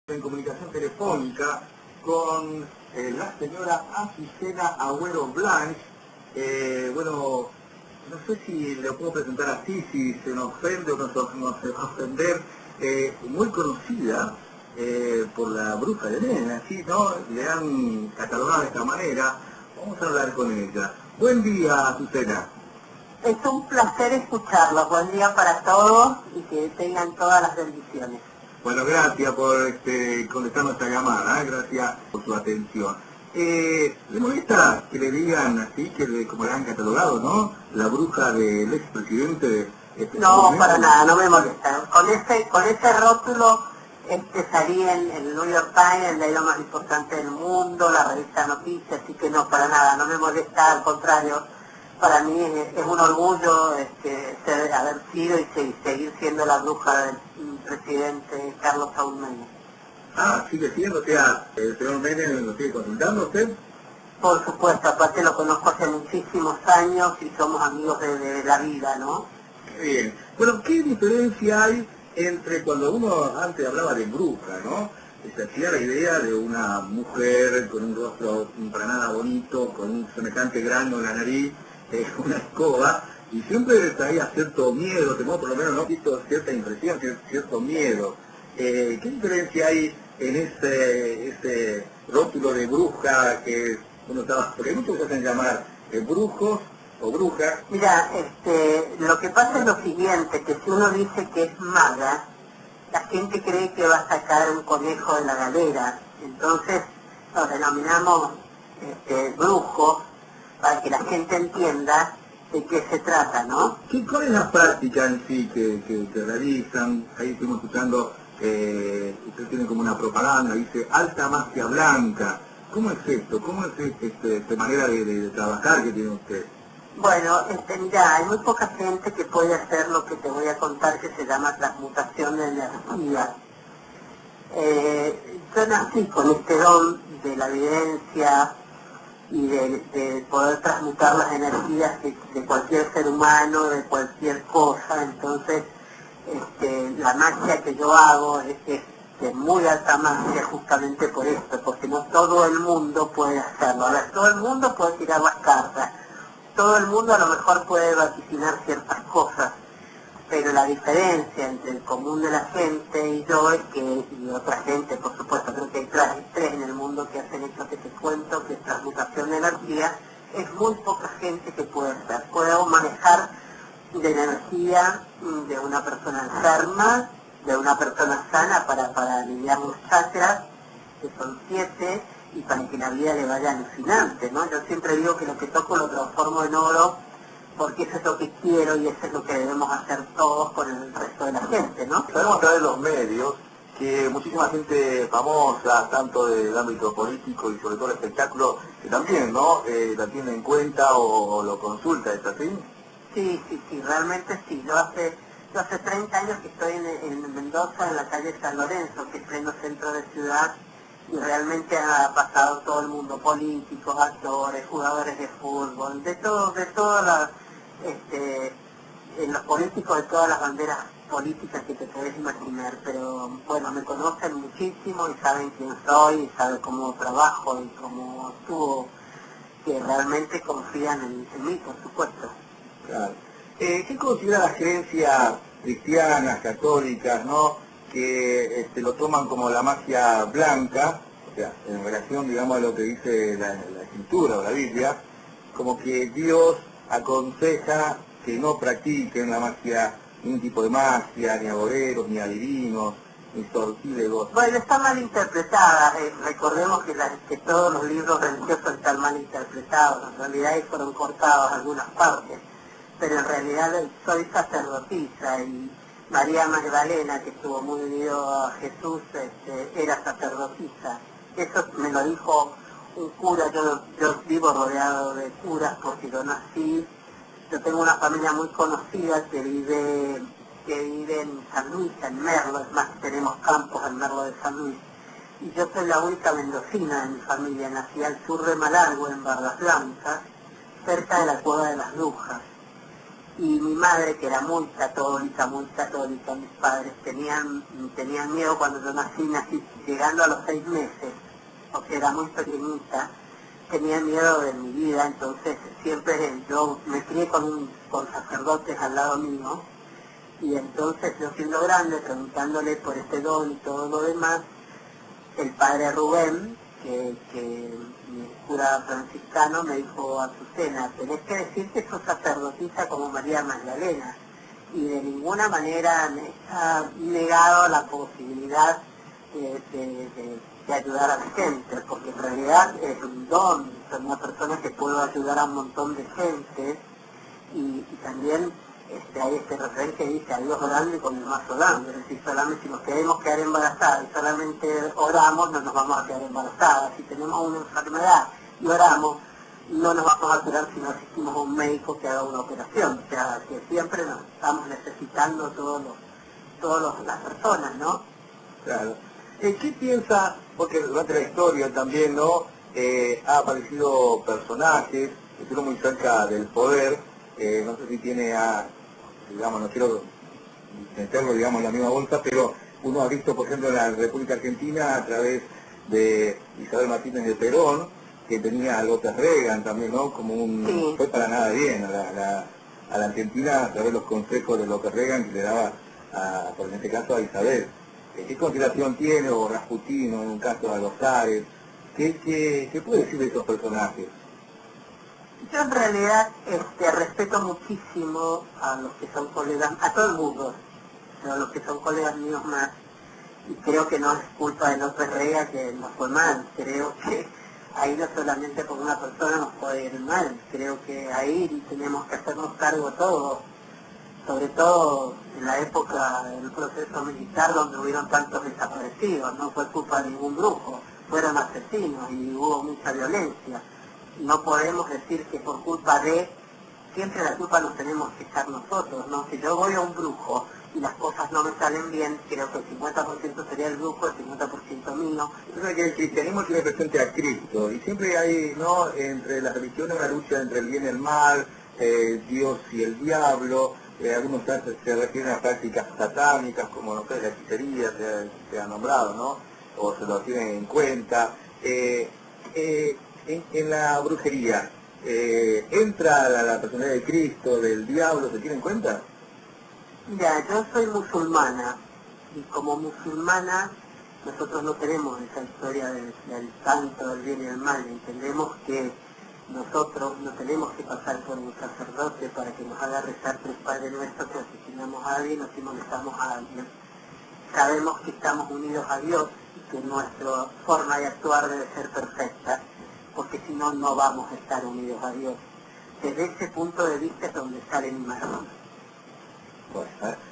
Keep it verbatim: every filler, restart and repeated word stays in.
En comunicación telefónica con eh, la señora Azucena Agüero Blanch. Eh, bueno, no sé si le puedo presentar así, si se nos ofende o no se nos va a ofender. Eh, muy conocida eh, por la bruja de Nena, así, ¿no? Le han catalogado de esta manera. Vamos a hablar con ella. Buen día, Azucena. Es un placer escucharlos. Buen día para todos y que tengan todas las bendiciones. Bueno, gracias por este, contestar nuestra llamada, ¿eh? Gracias por su atención. Eh, ¿Le molesta que le digan así, que le, como le han catalogado, ¿no? La bruja del expresidente de este No, para nada, no me molesta. Con ese, con ese rótulo este, salí en el New York Times, el diario más importante del mundo, la revista Noticias, así que no, para nada, no me molesta, al contrario. Para mí es, es un orgullo este, ser, haber sido y se, seguir siendo la bruja del presidente Carlos Saúl Menem. Ah, sigue siendo, o sea, el señor Menem lo sigue consultando usted. Por supuesto, aparte lo conozco hace muchísimos años y somos amigos de, de la vida, ¿no? Qué bien. Bueno, ¿qué diferencia hay entre cuando uno antes hablaba de bruja, ¿no? Se hacía la idea de una mujer con un rostro para nada bonito, con un semejante grano en la nariz, eh, una escoba, y siempre traía cierto miedo, temor, por lo menos no visto cierta impresión, cierto miedo. Eh, ¿Qué diferencia hay en ese, ese rótulo de bruja que uno estaba, porque muchos se hacen llamar eh, brujos o brujas? Mira, este, lo que pasa es lo siguiente, que si uno dice que es maga, la gente cree que va a sacar un conejo de la galera. Entonces nos denominamos este, brujos para que la gente entienda de qué se trata, ¿no? ¿Qué, ¿Cuál es la práctica en sí que, que, que realizan? Ahí estuvimos escuchando, eh, usted tiene como una propaganda, dice alta magia blanca. ¿Cómo es esto? ¿Cómo es este, esta manera de, de, de trabajar que tiene usted? Bueno, este, mira, hay muy poca gente que puede hacer lo que te voy a contar, que se llama transmutación de energía. Eh, yo nací con este don de la evidencia y de, de poder transmutar las energías de, de cualquier ser humano, de cualquier cosa. Entonces, este, la magia que yo hago es, es de muy alta magia justamente por esto, porque no todo el mundo puede hacerlo. A ver, todo el mundo puede tirar las cartas, todo el mundo a lo mejor puede vaticinar ciertas cosas, pero la diferencia entre el común de la gente y yo es que, y otra gente, por supuesto, creo que hay tres, tres en el mundo que hacen esto que te cuento, que es transmutación de energía, es muy poca gente que puede hacer. Puedo manejar de energía de una persona enferma, de una persona sana para, para aliviar los chakras, que son siete, y para que la vida le vaya alucinante, ¿no? Yo siempre digo que lo que toco lo transformo en oro, porque eso es lo que quiero y eso es lo que debemos hacer todos con el resto de la gente, ¿no? Sabemos a través de los medios que muchísima gente famosa, tanto del ámbito político y sobre todo el espectáculo, que también, ¿no? Eh, la tiene en cuenta o, o lo consulta, ¿es así? Sí, sí, sí, realmente sí. Yo hace, yo hace treinta años que estoy en, en Mendoza, en la calle San Lorenzo, que es pleno centro de ciudad, y realmente ha pasado todo el mundo, políticos, actores, jugadores de fútbol, de todo, de todas las, este, en los políticos de todas las banderas políticas que te podés imaginar, pero bueno, me conocen muchísimo y saben quién soy, y saben cómo trabajo y cómo actúo, que realmente confían en, en mí, por supuesto. Claro. Eh, ¿Qué considera las creencias cristianas, católicas, ¿no? Que este, lo toman como la magia blanca, o sea, en relación, digamos, a lo que dice la, la escritura o la Biblia, como que Dios aconseja que no practiquen la magia, ningún tipo de magia, ni agoreros, ni adivinos, ni sortílegos? Bueno, está mal interpretada. Eh, recordemos que, la, que todos los libros religiosos están mal interpretados. En realidad ahí fueron cortados algunas partes, pero en realidad soy sacerdotisa y María Magdalena, que estuvo muy unido a Jesús, este, era sacerdotisa. Eso me lo dijo un cura. Yo, yo vivo rodeado de curas porque yo nací. Yo tengo una familia muy conocida que vive, que vive en San Luis, en Merlo. Es más, tenemos campos en Merlo de San Luis. Y yo soy la única mendocina de mi familia. Nací al sur de Malargüe, en Bardas Blancas, cerca de la Cueva de las Brujas. Y mi madre, que era muy católica, muy católica, mis padres tenían, tenían miedo cuando yo nací, nací llegando a los seis meses, o sea, era muy pequeñita, tenía miedo de mi vida, entonces siempre yo me crié con, un, con sacerdotes al lado mío, y entonces yo siendo grande, preguntándole por este don y todo lo demás, el padre Rubén, que, que mi cura franciscano, me dijo: Azucena, tenés que decir que sos sacerdotisa como María Magdalena, y de ninguna manera me ha negado la posibilidad de, de, de, de ayudar a la gente, porque en realidad es un don, soy una persona que puedo ayudar a un montón de gente, y, y también este, hay este refrán que dice: a Dios orando y con el mazo dando, es decir, solamente si nos queremos quedar embarazadas y solamente oramos, no nos vamos a quedar embarazadas. Si tenemos una enfermedad y oramos, no nos vamos a curar si no asistimos a un médico que haga una operación. O sea, que siempre nos estamos necesitando todos los, todos los, las personas, ¿no? Claro. Eh, ¿Qué piensa? Porque durante la historia también, ¿no? Eh, ha aparecido personajes que estuvieron muy cerca del poder. Eh, no sé si tiene a, digamos, no quiero meterlo, digamos, en la misma bolsa, pero uno ha visto, por ejemplo, en la República Argentina, a través de Isabel Martínez de Perón, que tenía a López Reagan también, ¿no? Como un... Sí. Fue para nada bien a la, la, a la Argentina, a través de los consejos de López Reagan que le daba, a, por en este caso, a Isabel. ¿Qué consideración tiene, o Rasputín, en un caso de los Zares? ¿Qué, qué, ¿Qué puede decir de esos personajes? Yo en realidad este, respeto muchísimo a los que son colegas, a todo el mundo, pero a los que son colegas míos más, y creo que no es culpa de López Rega que nos fue mal, creo que ahí no solamente por una persona nos puede ir mal, creo que ahí tenemos que hacernos cargo todos, sobre todo en la época del proceso militar donde hubieron tantos desaparecidos, no fue culpa de ningún brujo, fueron asesinos y hubo mucha violencia. No podemos decir que por culpa de, siempre la culpa nos tenemos que echar nosotros, ¿no? Si yo voy a un brujo y las cosas no me salen bien, creo que el cincuenta por ciento sería el brujo, el cincuenta por ciento mío. Yo creo que el cristianismo tiene presente a Cristo, y siempre hay, ¿no?, entre las religiones una lucha entre el bien y el mal, eh, Dios y el diablo. Eh, algunos se, se refieren a prácticas satánicas, como, no sé, la hechicería se, se ha nombrado, ¿no? O se lo tienen en cuenta. Eh, eh, en, en la brujería, eh, ¿entra la, la personalidad de Cristo, del diablo, se tiene en cuenta? Mira, yo soy musulmana, y como musulmana nosotros no tenemos esa historia del, del santo, del bien y el mal, entendemos que nosotros no tenemos que pasar por un sacerdote para que nos haga rezar tres Padres Nuestros, que asesinamos a alguien o si molestamos a alguien. Sabemos que estamos unidos a Dios y que nuestra forma de actuar debe ser perfecta, porque si no, no vamos a estar unidos a Dios. Desde ese punto de vista es donde sale mi mano. Bueno,